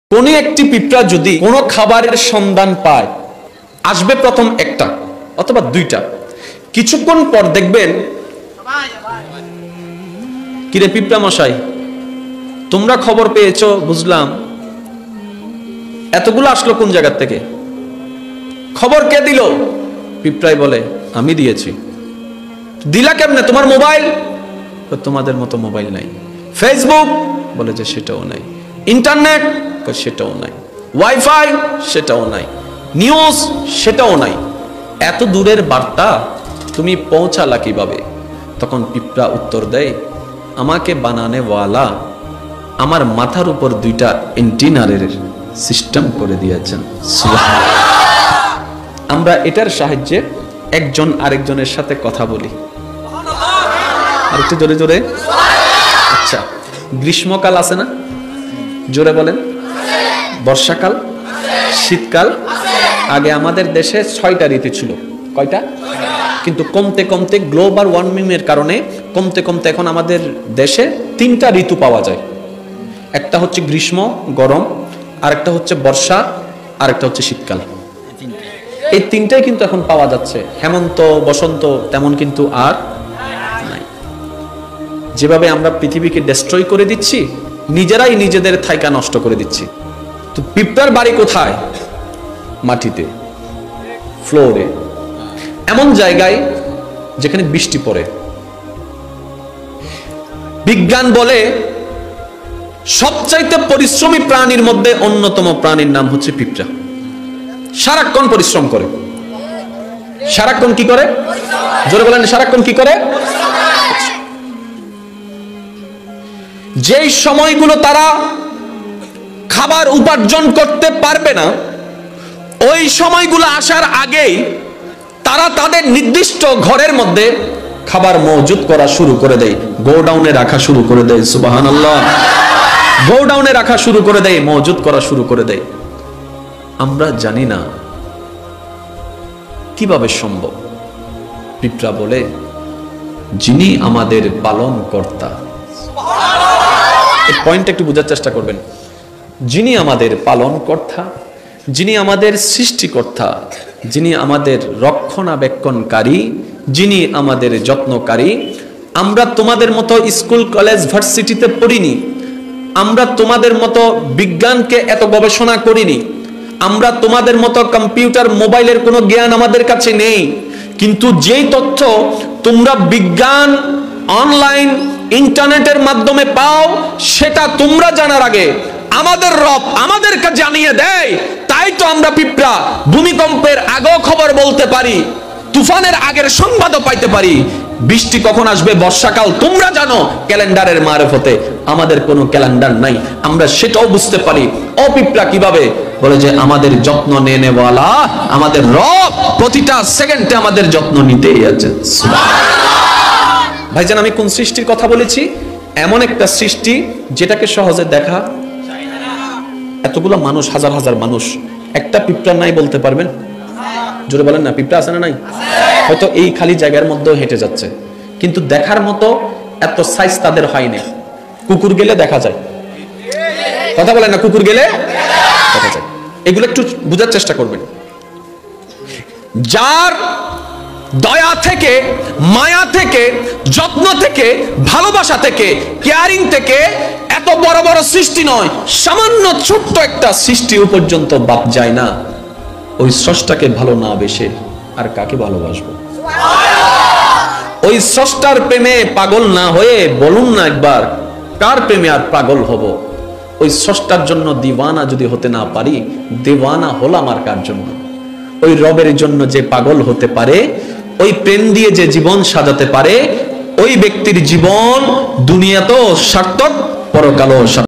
কোন একটি পিঁপড়া যদি কোনো খাবারের সন্ধান পায়, আসবে প্রথম একটা অথবা দুইটা, কিছুক্ষণ পর দেখবেন, কিরে পিঁপড়া মশাই, তোমরা খবর পেয়েছো বুঝলাম, এতগুলো আসলো কোন জায়গা থেকে? খবর কে দিল? পিঁপড়াই বলে আমি দিয়েছি। দিলা কেমনে? তোমার মোবাইল? তোমাদের মতো মোবাইল নাই। ফেসবুক? বলে যে সেটাও নাই। ইন্টারনেট? সেটাও নাই। ওয়াইফাই? সেটাও নাই। নিউজ? সেটাও নাই। এত দূরের বার্তা তুমি পৌঁছালা কিভাবে? তখন পিঁপড়া উত্তর দেয়, আমাকে বানানে ওয়ালা আমার মাথার উপর দুইটা এন্টিনারের সিস্টেম করে দিয়েছেন। আমরা এটার সাহায্যে একজন আরেকজনের সাথে কথা বলি। আর একটু জোরে জোরে। আচ্ছা, গ্রীষ্মকাল আছে না? জোরে বলেন। বর্ষাকাল, শীতকাল। আগে আমাদের দেশে 6টা ঋতু ছিল। কয়টা? কিন্তু কমতে কমতে গ্লোবাল ওয়ার্মিং এর কারণে কমতে কমতে এখন আমাদের দেশে 3টা ঋতু পাওয়া যায়। একটা হচ্ছে গ্রীষ্ম, গরম, আরেকটা হচ্ছে বর্ষা, আরেকটা হচ্ছে শীতকাল। এই 3টাই কিন্তু এখন পাওয়া যাচ্ছে। হেমন্ত, বসন্ত তেমন কিন্তু আর নাই। যেভাবে আমরা পৃথিবীকে ডেস্ট্রয় করে দিচ্ছি, নিজেরাই নিজেদের থাইকা নষ্ট করে দিচ্ছি। তো পিঁপড়ার বাড়ি কোথায়? মাটিতে, ফ্লোরে, এমন জায়গায় যেখানে বৃষ্টি পড়ে। বিজ্ঞান বলে সবচাইতে পরিশ্রমী প্রাণীর মধ্যে অন্যতম প্রাণীর নাম হচ্ছে পিঁপড়া। সারাক্ষণ পরিশ্রম করে। সারাক্ষণ কি করে? জোরে বলেন, সারাক্ষণ কি করে? যেই সময়গুলো তারা খাবার উপার্জন করতে পারবে না, ওই সময়গুলো আসার আগেই তারা তাদের নির্দিষ্ট ঘরের মধ্যে খাবার মজুদ করা শুরু করে দেয়, গোডাউনে রাখা শুরু করে দেয়। সুবহানাল্লাহ। গোডাউনে রাখা শুরু করে দেয়, মজুদ করা শুরু করে দেয়। আমরা জানি না কিভাবে সম্ভব। পিঁপড়া বলে, যিনি আমাদের পালন কর্তা। এই পয়েন্টটা একটু বোঝার চেষ্টা করবেন। যিনি আমাদের পালন কর্তা, যিনি আমাদের সৃষ্টিকর্তা, যিনি আমাদের রক্ষণাবেক্ষণকারী, যিনি আমাদের যত্নকারী। আমরা তোমাদের মতো স্কুল, কলেজ, ভার্সিটিতে পড়িনি। আমরা তোমাদের মতো বিজ্ঞানকে এত গবেষণা করিনি। আমরা তোমাদের মতো কম্পিউটার, মোবাইলের কোনো জ্ঞান আমাদের কাছে নেই। কিন্তু যেই তথ্য তোমরা বিজ্ঞান, অনলাইন, ইন্টারনেটের মাধ্যমে পাও, সেটা তোমরা জানার আগে আমাদের রব আমাদেরকে জানিয়ে দেয়। তাই তো আমরা পিঁপড়া ভূমিকম্পের আগেও খবর বলতে পারি, তুফানের আগের সংবাদও পাইতে পারি। বৃষ্টি কখন আসবে, বর্ষাকাল তোমরা জানো ক্যালেন্ডারের মারফতে। আমাদের কোনো ক্যালেন্ডার নাই, আমরা সেটাও বুঝতে পারি। ও পিঁপড়া কিভাবে? বলে যে আমাদের যত্ন নেনেওয়ালা আমাদের রব প্রতিটা সেকেন্ডে আমাদের যত্ন নিতেই আছে। ভাইজান, আমি কোন সৃষ্টির কথা বলেছি? এমন একটা সৃষ্টি যেটাকে সহজে দেখা। এতগুলো মানুষ, হাজার হাজার মানুষ, একটা পিঁপড়া নাই বলতে পারবেন? জোরে বলেন না। পিঁপড়া আছে না নাই? হয়তো এই খালি জায়গার মধ্যেও হেঁটে যাচ্ছে, কিন্তু দেখার মতো এত সাইজ তাদের হয়নি। কুকুর গেলে দেখা যায়। কথা বলেন না, কুকুর গেলে দেখা যায়। এগুলো একটু বোঝার চেষ্টা করবেন। যার দয়া থেকে, মায়া থেকে, যত্ন থেকে, ভালোবাসা থেকে, কেয়ারিং থেকে এত বড় বড় সৃষ্টি নয়, সামান্য ছোট্ট একটা সৃষ্টিও পর্যন্ত বাদ যায় না। ওই স্রষ্টাকে ভালো না বেশে আর কাকে ভালোবাসবো? ওই স্রষ্টার প্রেমে পাগল না হয়ে বলুন না একবার, কার প্রেমে আর পাগল হব? ওই স্রষ্টার জন্য দিওয়ানা যদি হতে না পারি, দেওয়ানা হলাম আর কার জন্য? ওই রবের জন্য যে পাগল হতে পারে, ওই প্রেম দিয়ে যে জীবন সাজাতে পারে, ওই ব্যক্তির জীবন দুনিয়াতেও সার্থক, পরকালও সার্থক।